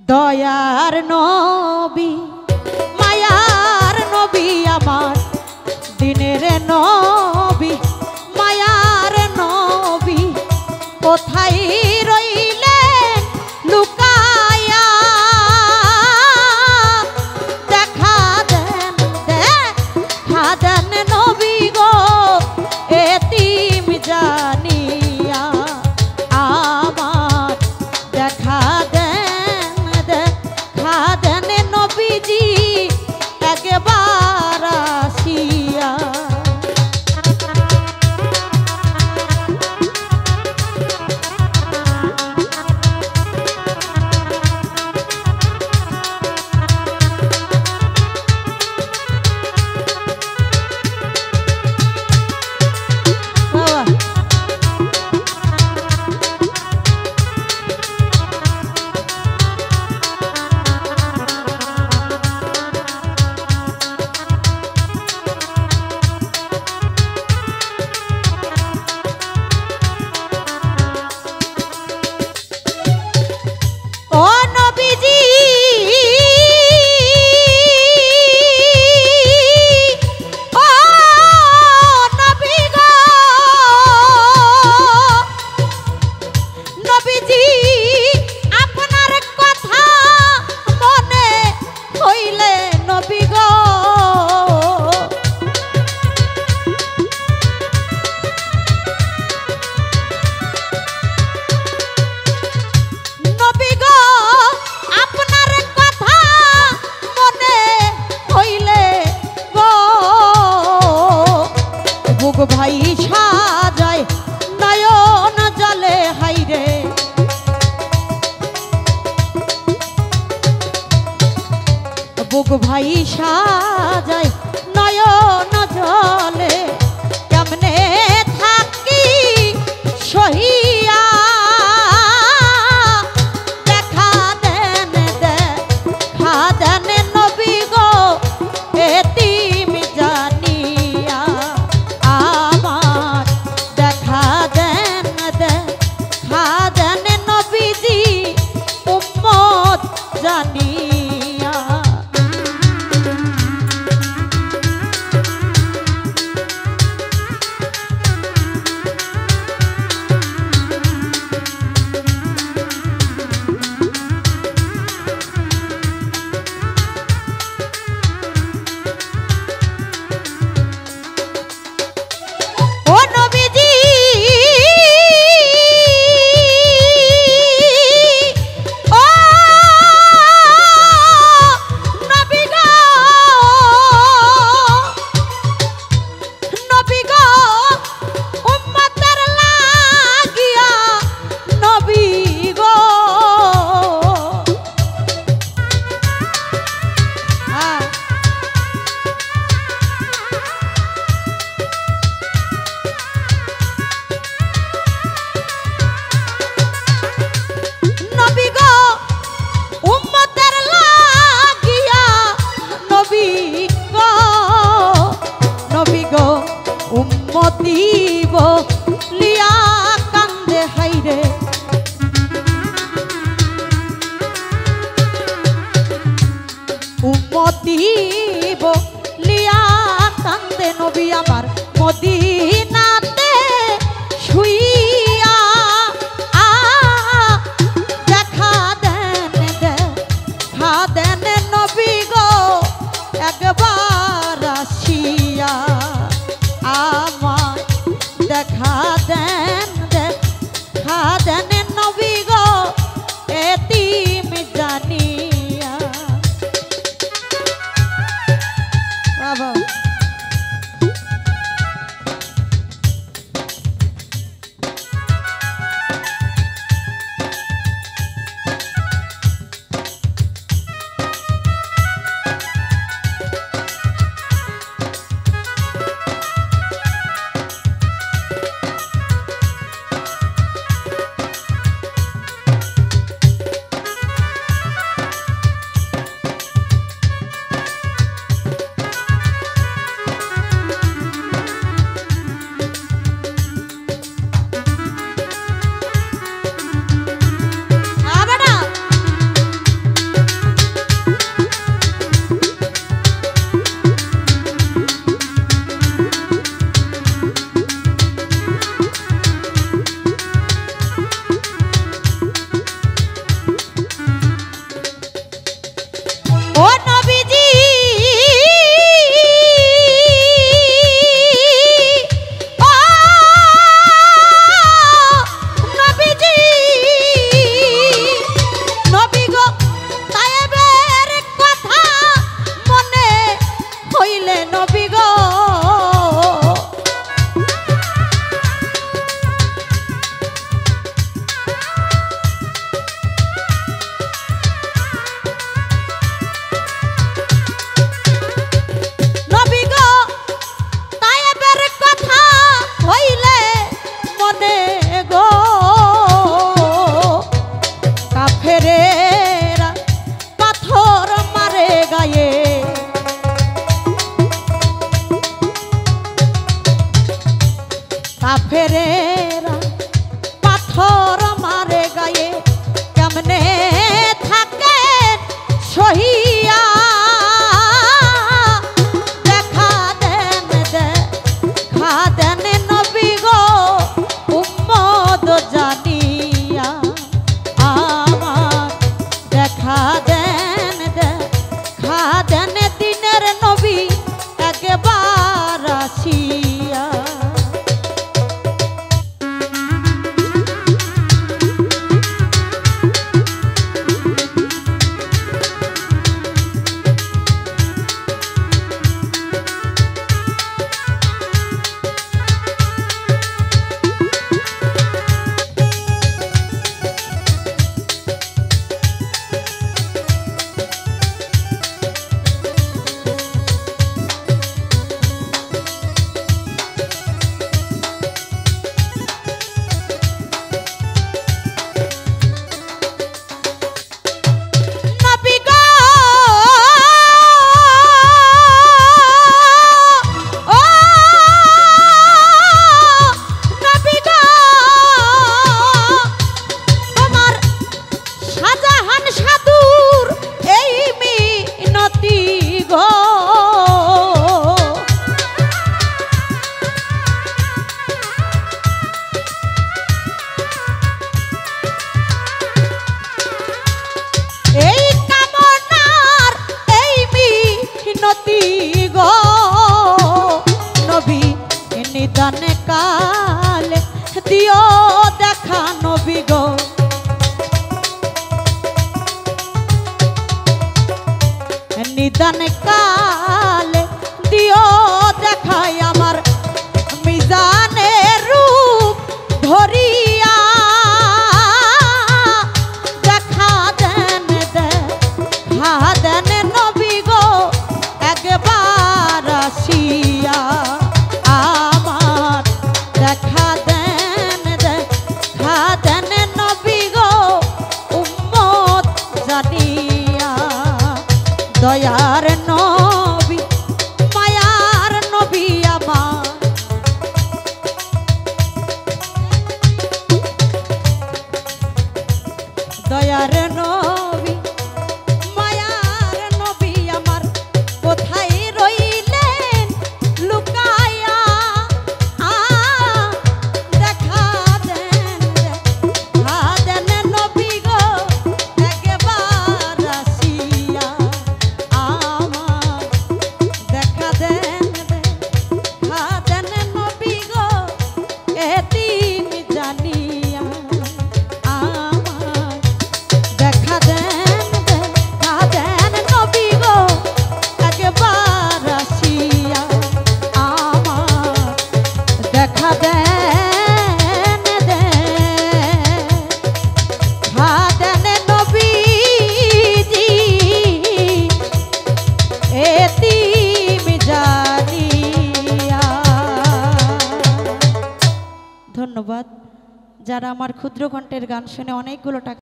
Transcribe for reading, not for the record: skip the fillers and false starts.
দয়ার নবী মায়ার নবী আমার দিনের নবী মায়ার নবী কোথায় রইলেন লুকায়া দেখা দেন নবী গো এতিম জানিয়া আমার দেখা দেন নবীজি একবার আসিয়া। ভাই সাজায় নয়ন জলে হাইরে বুক ভাই সাজায় নয়ন জলে কেমনে থাকি সহিয়া দেখা দেন নবী গো এতিম জানিয়া আমার দেখা দেন নবীজি উম্মত জানিয়া। উম্মতিব লিয়া কান্দে হাইরে উম্মতিব লিয়া কান্দে নবী আমার মদিনাতে শুইয়া দেখা দেন নবী গো একবার আসিয়া আমার দেখা দেন নবী গো এতিম জানিয়া। বাবা নিদান কালে দিও দেখাই আমার মিজানের রূপ ধরিয়া দেখা দেন দেখা দেন নবী গো একবার আসিয়া আমার দেখা দেন দেখা দেন নবী গো উম্মত জানিয়া দয়ার নবী মায়ার নবী আমার দয়ার নবী মায়ার নবী আমার কোথায় রইলেন লুকায়া দেখা দেন নবী গো একবার আসিয়া আমার দেখা দেন নবী গো এতিম জানিয়া আমার দেখা দেন নবী গো একবার আসিয়া আমার দেখা দেন নবীজি এতিম জানিয়া। ধন্যবাদ যারা আমার ক্ষুদ্র কণ্ঠের গান শুনে অনেকগুলো টাকা